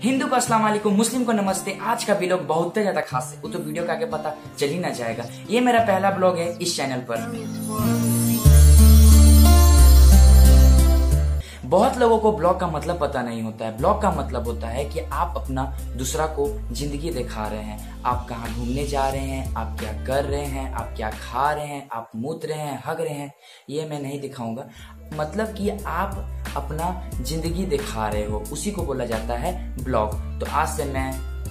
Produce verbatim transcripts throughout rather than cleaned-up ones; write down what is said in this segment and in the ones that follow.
हिंदू को अस्सलाम वालेकुम, मुस्लिम को नमस्ते। आज का ब्लॉग बहुत ज्यादा खास है, वो तो वीडियो का आगे पता चल ही ना जाएगा। ये मेरा पहला ब्लॉग है इस चैनल पर। बहुत लोगों को ब्लॉग का मतलब पता नहीं होता है। ब्लॉग का मतलब होता है कि आप अपना दूसरा को जिंदगी दिखा रहे हैं। आप कहाँ घूमने जा रहे हैं, आप क्या कर रहे हैं, आप क्या खा रहे हैं, आप मूत रहे हैं, हग रहे हैं, ये मैं नहीं दिखाऊंगा। मतलब कि आप अपना जिंदगी दिखा रहे हो, उसी को बोला जाता है ब्लॉग। तो आज से मैं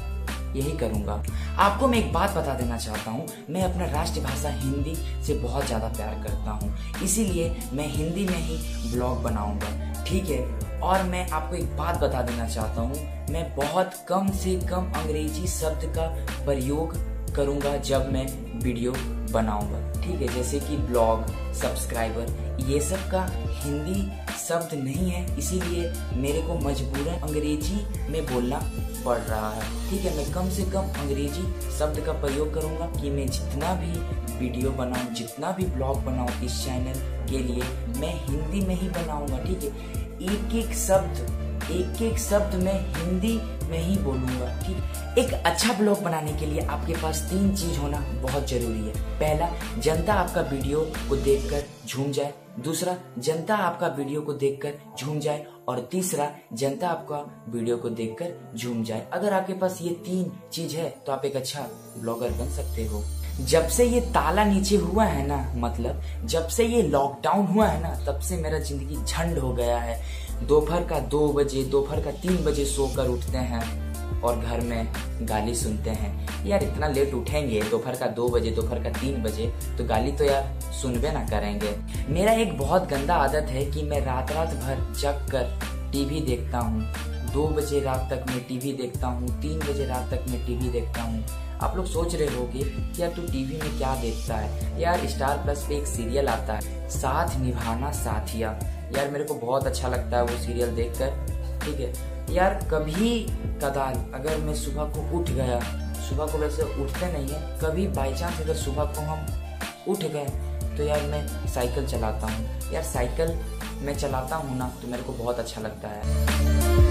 यही करूंगा। आपको मैं एक बात बता देना चाहता हूँ, मैं अपना राष्ट्रभाषा हिंदी से बहुत ज्यादा प्यार करता हूँ, इसीलिए मैं हिंदी में ही ब्लॉग बनाऊंगा, ठीक है। और मैं आपको एक बात बता देना चाहता हूँ, मैं बहुत कम से कम अंग्रेजी शब्द का प्रयोग करूंगा जब मैं वीडियो बनाऊंगा, ठीक है। जैसे कि ब्लॉग, सब्सक्राइबर, ये सब का हिंदी शब्द नहीं है, इसीलिए मेरे को मजबूरन अंग्रेजी में बोलना पड़ रहा है, ठीक है। मैं कम से कम अंग्रेजी शब्द का प्रयोग करूंगा कि मैं जितना भी वीडियो बनाऊं, जितना भी ब्लॉग बनाऊं इस चैनल के लिए, मैं हिंदी में ही बनाऊंगा, ठीक है। एक एक शब्द एक एक शब्द मैं हिंदी में ही बोलूंगा, ठीक। एक अच्छा ब्लॉग बनाने के लिए आपके पास तीन चीज होना बहुत जरूरी है। पहला, जनता आपका वीडियो को देखकर झूम जाए। दूसरा, जनता आपका वीडियो को देखकर झूम जाए। और तीसरा, जनता आपका वीडियो को देखकर झूम जाए। अगर आपके पास ये तीन चीज है तो आप एक अच्छा ब्लॉगर बन सकते हो। जब से ये ताला नीचे हुआ है ना, मतलब जब से ये लॉकडाउन हुआ है ना, तब से मेरा जिंदगी झंड हो गया है। दोपहर का दो बजे दोपहर का तीन बजे सोकर उठते हैं और घर में गाली सुनते हैं। यार इतना लेट उठेंगे दोपहर का दो बजे दोपहर का तीन बजे तो गाली तो यार सुनबे ना करेंगे। मेरा एक बहुत गंदा आदत है कि मैं रात रात भर जग कर टीवी देखता हूँ। दो बजे रात तक मैं टीवी देखता हूँ, तीन बजे रात तक मैं टीवी देखता हूँ। आप लोग सोच रहे होंगे कि यार तू टीवी में क्या देखता है। यार स्टार प्लस पे एक सीरियल आता है, साथ निभाना साथिया। यार मेरे को बहुत अच्छा लगता है वो सीरियल देखकर, ठीक है। यार कभी कदाल अगर मैं सुबह को उठ गया, सुबह को वैसे उठते नहीं है, कभी बाई चांस अगर सुबह को हम उठ गए तो यार मैं साइकिल चलाता हूँ। यार साइकिल मैं चलाता हूँ ना तो मेरे को बहुत अच्छा लगता है।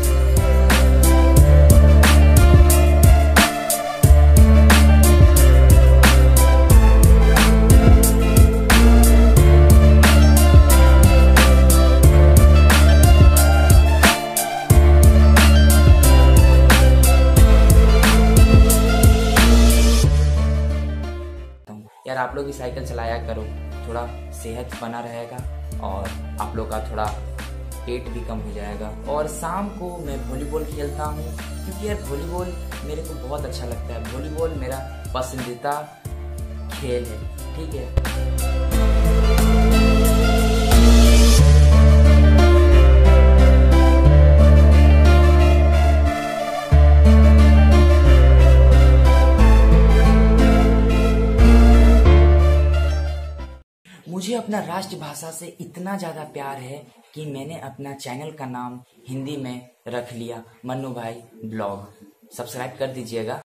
यार आप लोग भी साइकिल चलाया करो, थोड़ा सेहत बना रहेगा और आप लोग का थोड़ा पेट भी कम हो जाएगा। और शाम को मैं वॉलीबॉल खेलता हूँ, क्योंकि यार वॉलीबॉल मेरे को बहुत अच्छा लगता है। वॉलीबॉल मेरा पसंदीदा खेल है, ठीक है। मुझे अपना राष्ट्रभाषा से इतना ज्यादा प्यार है कि मैंने अपना चैनल का नाम हिंदी में रख लिया, मन्नू भाई ब्लॉग। सब्सक्राइब कर दीजिएगा।